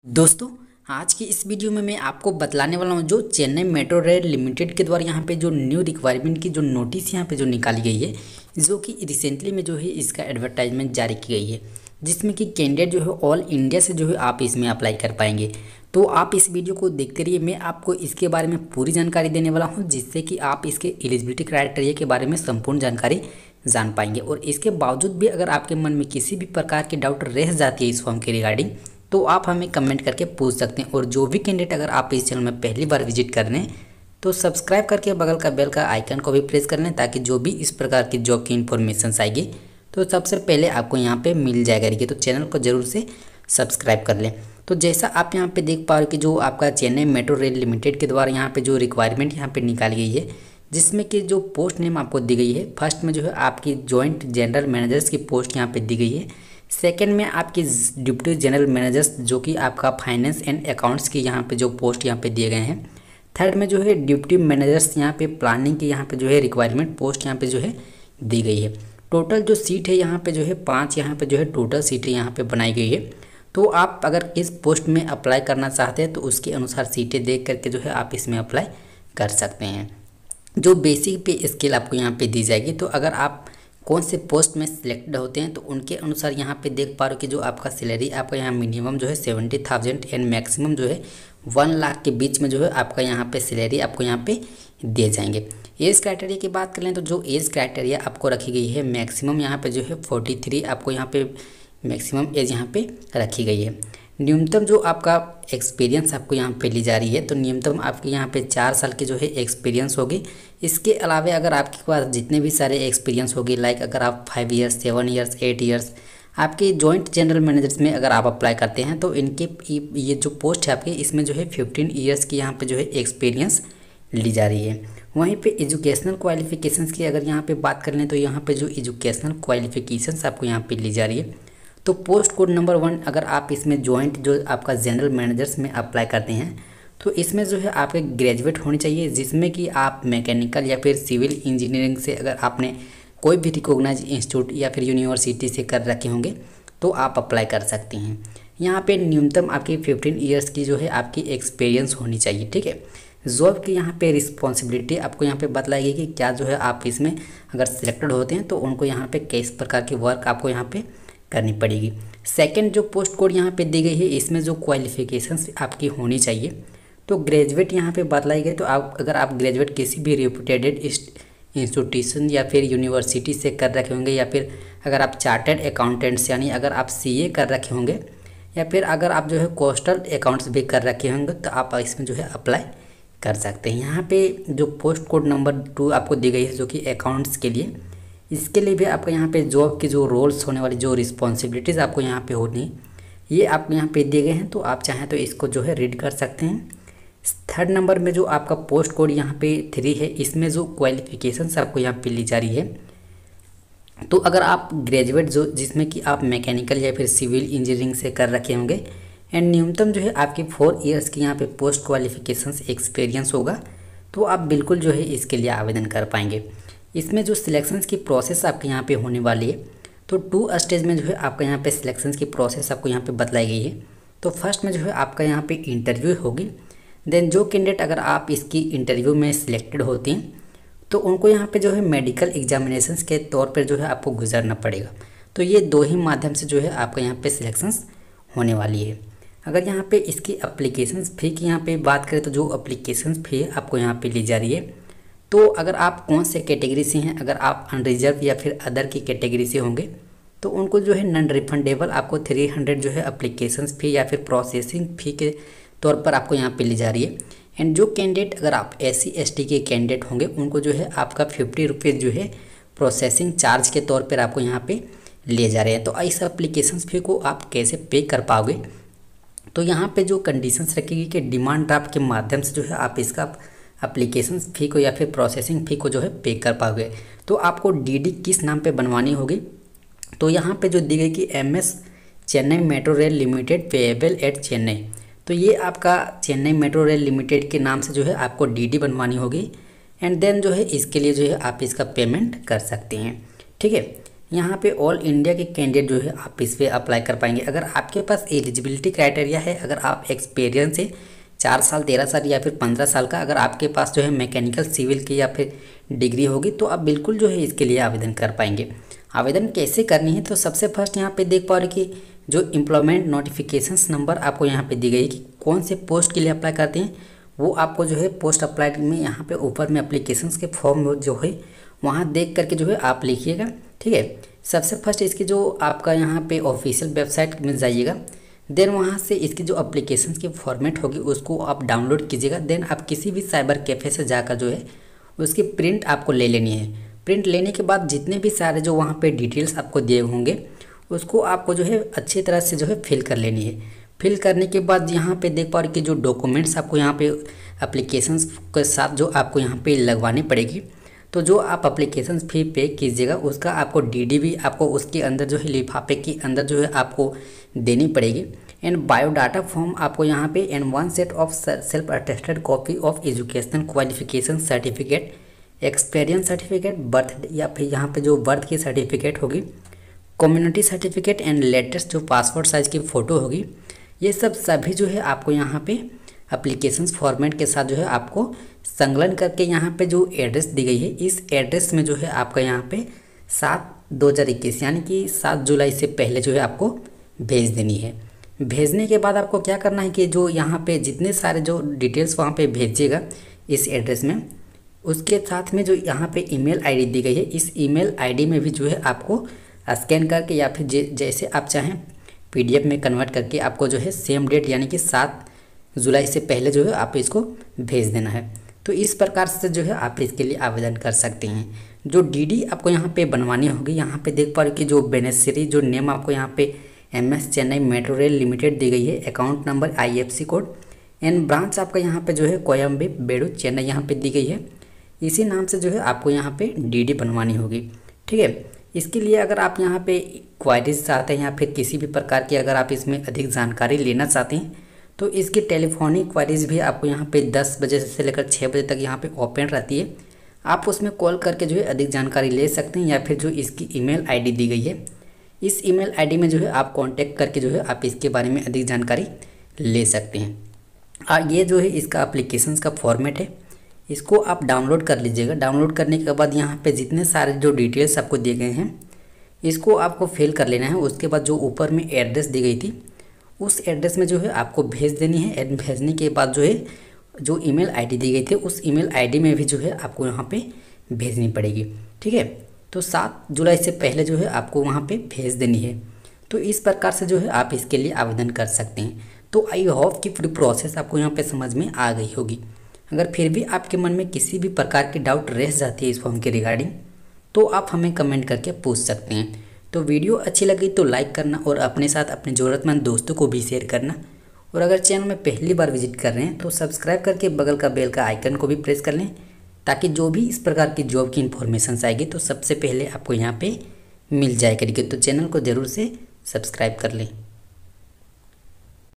दोस्तों, आज की इस वीडियो में मैं आपको बतलाने वाला हूँ जो चेन्नई मेट्रो रेल लिमिटेड के द्वारा यहाँ पे जो न्यू रिक्वायरमेंट की जो नोटिस यहाँ पे जो निकाली गई है, जो कि रिसेंटली में जो है इसका एडवर्टाइजमेंट जारी की गई है, जिसमें कि कैंडिडेट जो है ऑल इंडिया से जो है आप इसमें अप्लाई कर पाएंगे। तो आप इस वीडियो को देखते रहिए, मैं आपको इसके बारे में पूरी जानकारी देने वाला हूँ, जिससे कि आप इसके एलिजिबिलिटी क्राइटेरिया के बारे में संपूर्ण जानकारी जान पाएंगे। और इसके बावजूद भी अगर आपके मन में किसी भी प्रकार की डाउट रह जाती है इस फॉर्म के रिगार्डिंग, तो आप हमें कमेंट करके पूछ सकते हैं। और जो भी कैंडिडेट अगर आप इस चैनल में पहली बार विजिट कर रहे हैं तो सब्सक्राइब करके बगल का बेल का आइकन को भी प्रेस कर लें, ताकि जो भी इस प्रकार की जॉब की इन्फॉर्मेशन आएगी तो सबसे पहले आपको यहाँ पे मिल जाएगा करेगी। तो चैनल को जरूर से सब्सक्राइब कर लें। तो जैसा आप यहाँ पे देख पा रहे हो कि जो आपका चेन्नई मेट्रो रेल लिमिटेड के द्वारा यहाँ पे जो रिक्वायरमेंट यहाँ पे निकाली गई है, जिसमें कि जो पोस्ट नेम आपको दी गई है, फर्स्ट में जो है आपकी जॉइंट जनरल मैनेजर्स की पोस्ट यहाँ पे दी गई है। सेकंड में आपकी डिप्टी जनरल मैनेजर्स, जो कि आपका फाइनेंस एंड अकाउंट्स की यहाँ पे जो पोस्ट यहाँ पे दिए गए हैं। थर्ड में जो है डिप्टी मैनेजर्स यहाँ पे प्लानिंग की यहाँ पे जो है रिक्वायरमेंट पोस्ट यहाँ पे जो है दी गई है। टोटल जो सीट है यहाँ पे जो है 5 यहाँ पे जो है टोटल सीटें यहाँ पे बनाई गई है। तो आप अगर किस पोस्ट में अप्लाई करना चाहते हैं तो उसके अनुसार सीटें देख करके जो है आप इसमें अप्लाई कर सकते हैं। जो बेसिक पे स्किल आपको यहाँ पे दी जाएगी, तो अगर आप कौन से पोस्ट में सिलेक्टेड होते हैं तो उनके अनुसार यहाँ पे देख पा रहे हो कि जो आपका सैलरी आपका यहाँ मिनिमम जो है 70,000 एंड मैक्सिमम जो है 1 लाख के बीच में जो है आपका यहाँ पे सैलरी आपको यहाँ पे दिए जाएंगे। एज क्राइटेरिया की बात कर लें तो जो एज क्राइटेरिया आपको रखी गई है, मैक्सिमम यहाँ पे जो है 43 आपको यहाँ पे मैक्सिमम एज यहाँ पे रखी गई है। न्यूनतम जो आपका एक्सपीरियंस आपको यहाँ पे ली जा रही है, तो न्यूनतम आपके यहाँ पे 4 साल की जो है एक्सपीरियंस होगी। इसके अलावा अगर आपके पास जितने भी सारे एक्सपीरियंस होगी, लाइक अगर आप 5 ईयर्स 7 ईयर्स 8 ईयर्स आपके जॉइंट जनरल मैनेजर्स में अगर आप अप्लाई करते हैं तो इनके ये जो पोस्ट है आपके, इसमें जो है 15 ईयर्स की यहाँ पे जो है एक्सपीरियंस ली जा रही है। वहीं पे एजुकेशनल क्वालिफिकेशंस की अगर यहाँ पे बात कर लें तो यहाँ पे जो एजुकेशनल क्वालिफिकेशंस आपको यहाँ पे ली जा रही है, तो पोस्ट कोड नंबर 1 अगर आप इसमें जॉइंट जो आपका जनरल मैनेजर्स में अप्लाई करते हैं तो इसमें जो है आपके ग्रेजुएट होनी चाहिए, जिसमें कि आप मैकेनिकल या फिर सिविल इंजीनियरिंग से अगर आपने कोई भी रिकॉग्नाइज इंस्टीट्यूट या फिर यूनिवर्सिटी से कर रखे होंगे तो आप अप्लाई कर सकते हैं। यहाँ पे न्यूनतम आपकी 15 ईयर्स की जो है आपकी एक्सपीरियंस होनी चाहिए। ठीक है, जॉब की यहाँ पे रिस्पॉन्सिबिलिटी आपको यहाँ पे बतलाई गई कि क्या जो है आप इसमें अगर सिलेक्टेड होते हैं तो उनको यहाँ पे किस प्रकार की वर्क आपको यहाँ पे करनी पड़ेगी। सेकंड जो पोस्ट कोड यहाँ पे दी गई है, इसमें जो क्वालिफिकेशंस आपकी होनी चाहिए, तो ग्रेजुएट यहाँ पे बतलाई गई। तो आप अगर आप ग्रेजुएट किसी भी रेपुटेड इंस्टीट्यूशन या फिर यूनिवर्सिटी से कर रखे होंगे, या फिर अगर आप चार्टर्ड अकाउंटेंट्स यानी अगर आप सीए कर रखे होंगे, या फिर अगर आप जो है कोस्टल अकाउंट्स भी कर रखे होंगे, तो आप इसमें जो है अप्लाई कर सकते हैं। यहाँ पे जो पोस्ट कोड नंबर 2 आपको दी गई है जो कि अकाउंट्स के लिए, इसके लिए भी आपको यहाँ पे जॉब की जो रोल्स होने वाली जो रिस्पॉन्सिबिलिटीज़ आपको यहाँ पे होनी, ये आपको यहाँ पे दिए गए हैं। तो आप चाहें तो इसको जो है रीड कर सकते हैं। थर्ड नंबर में जो आपका पोस्ट कोड यहाँ पे 3 है, इसमें जो क्वालिफिकेशंस आपको यहाँ पे ली जा रही है, तो अगर आप ग्रेजुएट जो जिसमें कि आप मैकेनिकल या फिर सिविल इंजीनियरिंग से कर रखे होंगे एंड न्यूनतम जो है आपकी 4 ईयर्स की यहाँ पे पोस्ट क्वालिफिकेशंस एक्सपीरियंस होगा, तो आप बिल्कुल जो है इसके लिए आवेदन कर पाएंगे। इसमें जो सिलेक्शंस की प्रोसेस आपके यहाँ पे होने वाली है, तो 2 स्टेज में जो है आपका यहाँ पे सिलेक्शंस की प्रोसेस आपको यहाँ पे बतलाई गई है। तो फर्स्ट में जो है आपका यहाँ पे इंटरव्यू होगी। देन जो कैंडिडेट अगर आप इसकी इंटरव्यू में सिलेक्टेड होते हैं तो उनको यहाँ पे जो है मेडिकल एग्जामिनेशंस के तौर पर जो है आपको गुजरना पड़ेगा। तो ये 2 ही माध्यम से जो है आपका यहाँ पे सिलेक्शंस होने वाली है। अगर यहाँ पे इसकी अप्लीकेशंस फ़ी की यहाँ पे बात करें तो जो अप्लीकेशंस फ़ी आपको यहाँ पे ली जा रही है, तो अगर आप कौन से कैटेगरी से हैं, अगर आप अनरिजर्व या फिर अदर की कैटेगरी से होंगे तो उनको जो है नॉन रिफंडेबल आपको 300 जो है अप्लीकेशंस फ़ी या फिर प्रोसेसिंग फ़ी के तौर पर आपको यहाँ पे ली जा रही है। एंड जो कैंडिडेट अगर आप SC ST के कैंडिडेट होंगे उनको जो है आपका 50 रुपीज़ जो है प्रोसेसिंग चार्ज के तौर पर आपको यहाँ पे ले जा रहे हैं। तो इस अप्लीकेशंस फ़ी को आप कैसे पे कर पाओगे, तो यहाँ पे जो कंडीशंस रखेगी कि डिमांड ड्राफ्ट के माध्यम से जो है आप इसका एप्लीकेशन फ़ी को या फिर प्रोसेसिंग फ़ी को जो है पे कर पाओगे। तो आपको DD किस नाम पे बनवानी होगी, तो यहाँ पे जो दी गई कि MS Chennai metro rail limited payable at Chennai, तो ये आपका चेन्नई मेट्रो रेल लिमिटेड के नाम से जो है आपको DD बनवानी होगी। एंड देन जो है इसके लिए जो है आप इसका पेमेंट कर सकते हैं। ठीक है, यहाँ पे ऑल इंडिया के कैंडिडेट जो है आप इस पर अप्लाई कर पाएंगे। अगर आपके पास एलिजिबिलिटी क्राइटेरिया है, अगर आप एक्सपीरियंस है 4 साल 13 साल या फिर 15 साल का, अगर आपके पास जो है मैकेनिकल सिविल की या फिर डिग्री होगी तो आप बिल्कुल जो है इसके लिए आवेदन कर पाएंगे। आवेदन कैसे करनी है, तो सबसे फर्स्ट यहाँ पे देख पा रहे कि जो एम्प्लॉयमेंट नोटिफिकेशंस नंबर आपको यहाँ पे दी गई है कि कौन से पोस्ट के लिए अप्लाई करते हैं, वो आपको जो है पोस्ट अप्लाइड में यहाँ पे ऊपर में एप्लीकेशंस के फॉर्म जो है वहाँ देख करके जो है आप लिखिएगा। ठीक है, सबसे फर्स्ट इसकी जो आपका यहाँ पे ऑफिशियल वेबसाइट में जाइएगा, देन वहाँ से इसकी जो एप्लीकेशंस की फॉर्मेट होगी उसको आप डाउनलोड कीजिएगा। देन आप किसी भी साइबर कैफ़े से जाकर जो है उसकी प्रिंट आपको ले लेनी है। प्रिंट लेने के बाद जितने भी सारे जो वहाँ पे डिटेल्स आपको दिए होंगे उसको आपको जो है अच्छी तरह से जो है फिल कर लेनी है। फिल करने के बाद यहाँ पे देख पा रहे कि जो डॉक्यूमेंट्स आपको यहाँ पे एप्लीकेशंस के साथ जो आपको यहाँ पे लगवानी पड़ेगी, तो जो आप एप्लीकेशन फी पे कीजिएगा उसका आपको डीडी भी आपको उसके अंदर जो है लिफाफे के अंदर जो है आपको देनी पड़ेगी। एंड बायोडाटा फॉर्म आपको यहाँ पे and 1 set of self attested copy of educational qualification certificate, experience certificate, birth या फिर यहाँ पे जो बर्थ की सर्टिफिकेट होगी, कम्युनिटी सर्टिफिकेट एंड लेटेस्ट जो पासपोर्ट साइज़ की फ़ोटो होगी, ये सब सभी जो है आपको यहाँ पे एप्लीकेशन फॉर्मेट के साथ जो है आपको संकलन करके यहाँ पे जो एड्रेस दी गई है इस एड्रेस में जो है आपका यहाँ पे 7/2021 यानी कि 7 जुलाई से पहले जो है आपको भेज देनी है। भेजने के बाद आपको क्या करना है कि जो यहाँ पे जितने सारे जो डिटेल्स वहाँ पे भेजिएगा इस एड्रेस में, उसके साथ में जो यहाँ पे ईमेल आईडी दी गई है इस ईमेल आईडी में भी जो है आपको स्कैन करके या फिर जैसे आप चाहें PDF में कन्वर्ट करके आपको जो है सेम डेट यानी कि 7 जुलाई से पहले जो है आप इसको भेज देना है। तो इस प्रकार से जो है आप इसके लिए आवेदन कर सकते हैं। जो डीडी आपको यहाँ पे बनवानी होगी, यहाँ पे देख पा रहे कि जो बेनिफिशियरी जो नेम आपको यहाँ पे MS Chennai metro rail limited दी गई है, account number IFC code and branch आपका यहाँ पे जो है कोयम्बेडु चेन्नई यहाँ पे दी गई है। इसी नाम से जो है आपको यहाँ पे डीडी बनवानी होगी। ठीक है, इसके लिए अगर आप यहाँ पे क्वायरीज चाहते हैं या फिर किसी भी प्रकार की अगर आप इसमें अधिक जानकारी लेना चाहते हैं तो इसकी टेलीफोनिक क्वायरीज भी आपको यहाँ पे 10 बजे से लेकर 6 बजे तक यहाँ पे ओपन रहती है। आप उसमें कॉल करके जो है अधिक जानकारी ले सकते हैं या फिर जो इसकी ईमेल आईडी दी गई है इस ईमेल आईडी में जो है आप कांटेक्ट करके जो है आप इसके बारे में अधिक जानकारी ले सकते हैं। ये जो है इसका एप्लीकेशन का फॉर्मेट है, इसको आप डाउनलोड कर लीजिएगा। डाउनलोड करने के बाद यहाँ पे जितने सारे जो डिटेल्स आपको दिए गए हैं इसको आपको फिल कर लेना है। उसके बाद जो ऊपर में एड्रेस दी गई थी उस एड्रेस में जो है आपको भेज देनी है। एंड भेजने के बाद जो है जो ईमेल आईडी दी गई थी उस ईमेल आईडी में भी जो है आपको यहाँ पे भेजनी पड़ेगी। ठीक है, तो 7 जुलाई से पहले जो है आपको वहाँ पे भेज देनी है। तो इस प्रकार से जो है आप इसके लिए आवेदन कर सकते हैं। तो आई होप कि पूरी प्रोसेस आपको यहाँ पे समझ में आ गई होगी। अगर फिर भी आपके मन में किसी भी प्रकार की डाउट रह जाती है इस फॉर्म के रिगार्डिंग तो आप हमें कमेंट करके पूछ सकते हैं। तो वीडियो अच्छी लगी तो लाइक करना और अपने साथ अपने ज़रूरतमंद दोस्तों को भी शेयर करना। और अगर चैनल में पहली बार विजिट कर रहे हैं तो सब्सक्राइब करके बगल का बेल का आइकन को भी प्रेस कर लें ताकि जो भी इस प्रकार की जॉब की इन्फॉर्मेशन आएगी तो सबसे पहले आपको यहाँ पे मिल जाए करेगी। तो चैनल को ज़रूर से सब्सक्राइब कर लें।